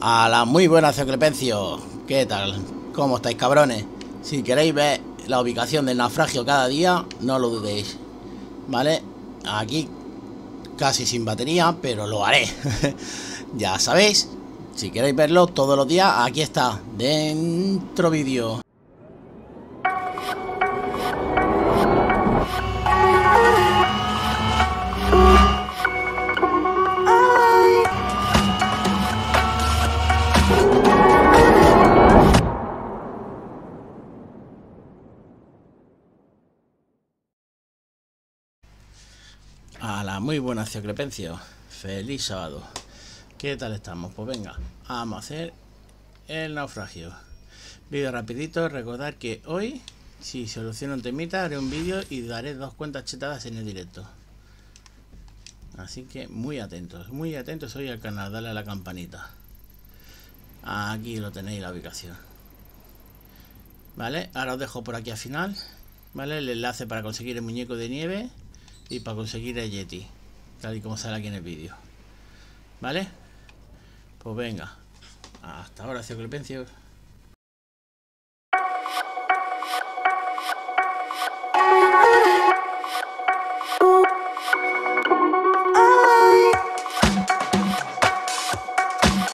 A la muy buena Clepencio. ¿Qué tal? ¿Cómo estáis, cabrones? Si queréis ver la ubicación del naufragio cada día, no lo dudéis. ¿Vale? Aquí casi sin batería, pero lo haré. Ya sabéis, si queréis verlo todos los días, aquí está, dentro vídeo. A la muy buena Clepencio. Feliz sábado. ¿Qué tal estamos? Pues venga, vamos a hacer el naufragio. Vídeo rapidito. Recordad que hoy, si soluciono un temita, haré un vídeo y daré 2 cuentas chetadas en el directo. Así que muy atentos hoy al canal. Dale a la campanita. Aquí lo tenéis, la ubicación. Vale, ahora os dejo por aquí al final, vale, el enlace para conseguir el muñeco de nieve y para conseguir el Yeti, tal y como sale aquí en el vídeo. Vale, pues venga, hasta ahora, Clepencio.